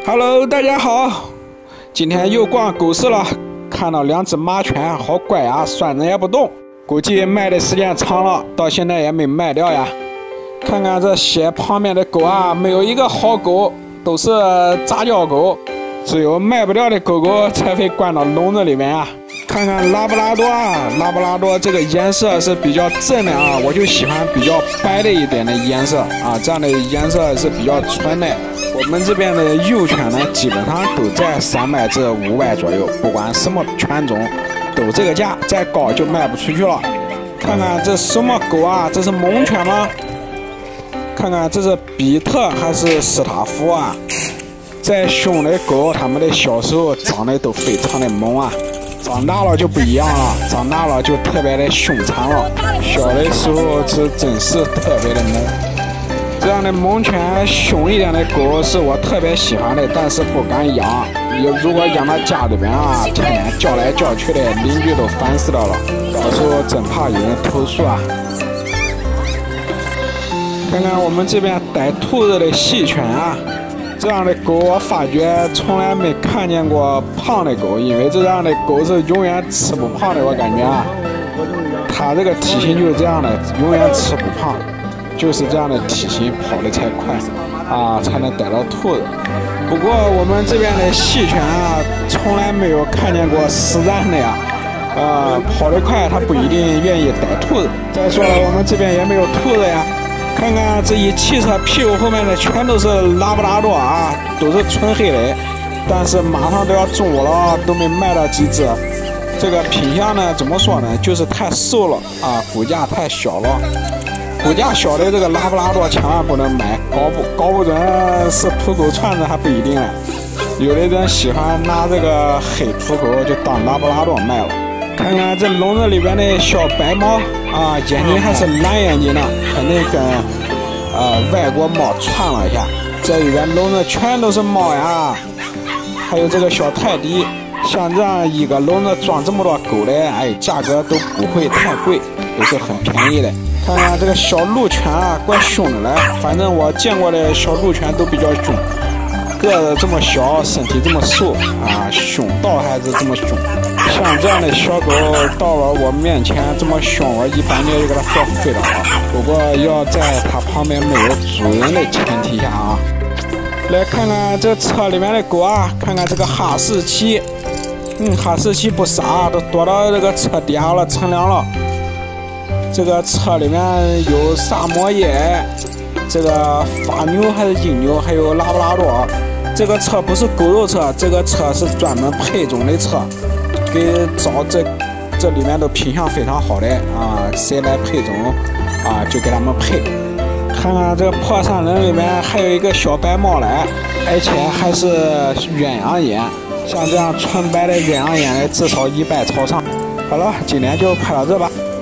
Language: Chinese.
Hello， 大家好，今天又逛狗市了，看到2只马犬，好乖呀，拴着也不动，估计卖的时间长了，到现在也没卖掉呀。看看这些旁边的狗啊，没有一个好狗，都是杂交狗，只有卖不掉的狗狗才会关到笼子里面啊。看看拉布拉多啊，拉布拉多这个颜色是比较正的啊，我就喜欢比较白的一点的颜色啊，这样的颜色是比较纯的。我们这边的幼犬呢，基本上都在300至500左右，不管什么犬种，都这个价，再高就卖不出去了。看看这什么狗啊？这是猛犬吗？看看这是比特还是斯塔夫啊？再凶的狗，它们的小时候长得都非常的猛啊，长大了就不一样了，长大了就特别的凶残了。小的时候真是特别的猛。这样的猛犬凶一点的狗是我特别喜欢的，但是不敢养。如果养到家里边啊，天天叫来叫去的，邻居都烦死了，到时候真怕有人投诉啊。看看我们这边逮兔子的细犬啊，这样的狗我发觉从来没看见过胖的狗，因为这样的狗是永远吃不胖的，我感觉啊，它这个体型就是这样的，永远吃不胖。就是这样的体型，跑得才快啊，才能逮到兔子。不过我们这边的细犬啊，从来没有看见过实战的呀。跑得快，它不一定愿意逮兔子。再说了，我们这边也没有兔子呀。看看这一汽车屁股后面的全都是拉布拉多啊，都是纯黑的。但是马上都要中午了，都没卖到几只。这个品相呢，怎么说呢？就是太瘦了啊，骨架太小了。骨架小的这个拉布拉多千万不能买，搞不准是土狗串子还不一定呢。有的人喜欢拿这个黑土狗就当拉布拉多卖了。看看这笼子里边的小白猫啊，眼睛还是蓝眼睛的，肯定跟外国猫串了一下。这里边笼子全都是猫呀，还有这个小泰迪。像这样一个笼子装这么多狗的，哎，价格都不会太贵，都是很便宜的。看看这个小鹿犬啊，怪凶的嘞！反正我见过的小鹿犬都比较凶，个子这么小，身体这么瘦啊，凶倒还是这么凶。像这样的小狗到了我面前这么凶，我一般就给它放飞了啊。不过要在它旁边没有主人的前提下啊。来看看这车里面的狗啊，看看这个哈士奇，哈士奇不傻，都躲到这个车底下了，乘凉了。这个车里面有萨摩耶，这个法牛还是英牛，还有拉布拉多。这个车不是狗肉车，这个车是专门配种的车，给找这里面都品相非常好的啊，谁来配种啊，就给他们配。看看这破山人里面还有一个小白猫来，而且还是鸳鸯眼，像这样纯白的鸳鸯眼的至少100朝上。好了，今天就拍到这吧。